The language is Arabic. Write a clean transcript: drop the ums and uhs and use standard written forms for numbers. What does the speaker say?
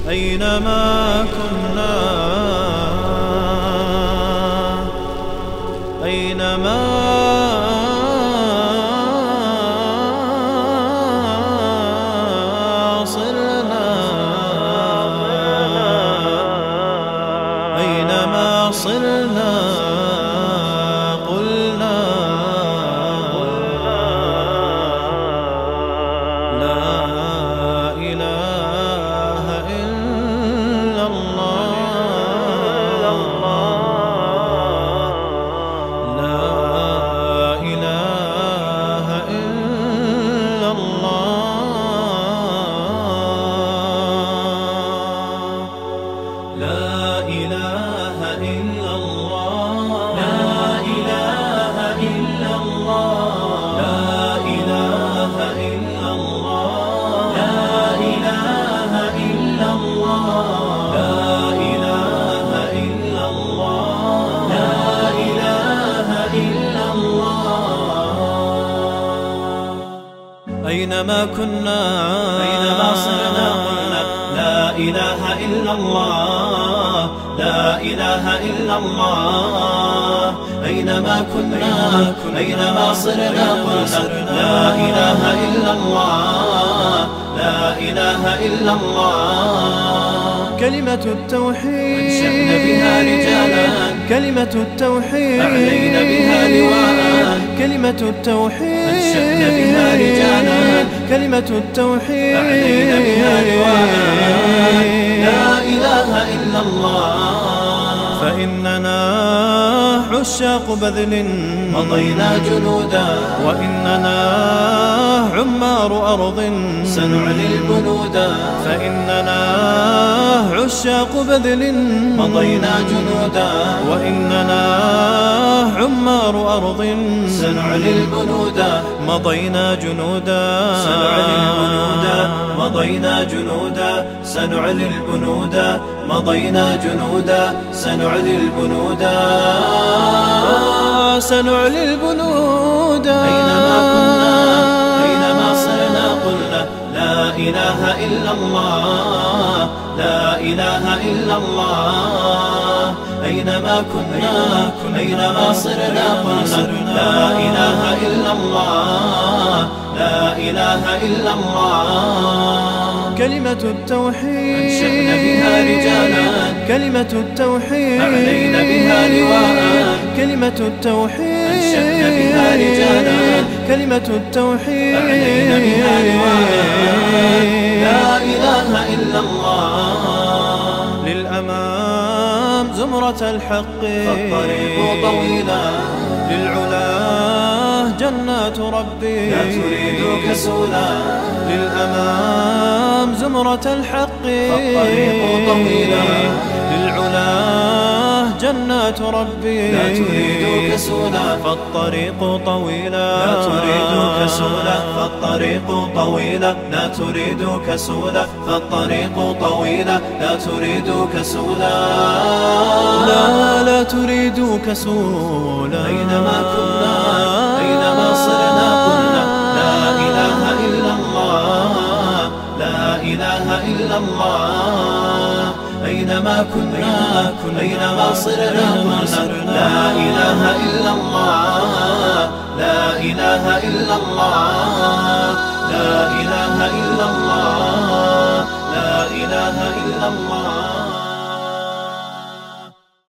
أينما كنا أينما صرنا أينما صرنا قلنا لا إله إلا الله لا إله إلا الله لا إله إلا الله لا إله إلا الله لا إله إلا الله لا إله إلا الله لا إله إلا الله لا إله إلا الله أينما كنا أينما صرنا قلنا لا إله إلا الله لا إله إلا الله أينما كنا أينما صرنا قلنا لا إله إلا الله لا إله إلا الله كلمة التوحيد أنشأنا بها رجالا كلمة التوحيد أعلينا بها لواء كلمة التوحيد أنشأنا بها رجالا كلمة التوحيد أعلينا بها لواء لا إله إلا الله فإننا عشاق بذل مضينا جنودا وإننا عمار أرض سنعلي البنودا فإننا عشاق بذل مضينا جنودا وإننا عمار أرض سنعلي البنودا مضينا جنودا سنعلي البنودا مضينا جنودا سنعلي البنودا مضينا جنودا سنعلي البنودا سنعلي البنودا أينما كنا أينما صرنا قلنا لا إله إلا الله لا إله إلا الله أينما كنا أينما صرنا قلنا لا إله إلا الله لا إله إلا الله كلمة التوحيد أنشأنا بها رجالا كلمة التوحيد أعلينا بها لواء كلمة التوحيد أنشأنا بها رجالا كلمة التوحيد أعلينا بها لواء لا إله إلا الله للأمام زمرة الحق فالطريق طويلا للعلا جنات ربي لا تريد كسولا للأمام زمرة الحق فالطريق طويلا للعلا جنات ربي لا تريد كسولا فالطريق طويلا لا تريد كسولا فالطريق طويلا لا تريد كسولا فالطريق طويلا لا تريد كسولا لا تريد كسولا أينما كنا أينما صرنا قلنا لا إله إلا الله لا إله إلا الله أينما كنا أينما صرنا قلنا لا إله إلا الله لا إله إلا الله لا إله إلا الله لا إله إلا الله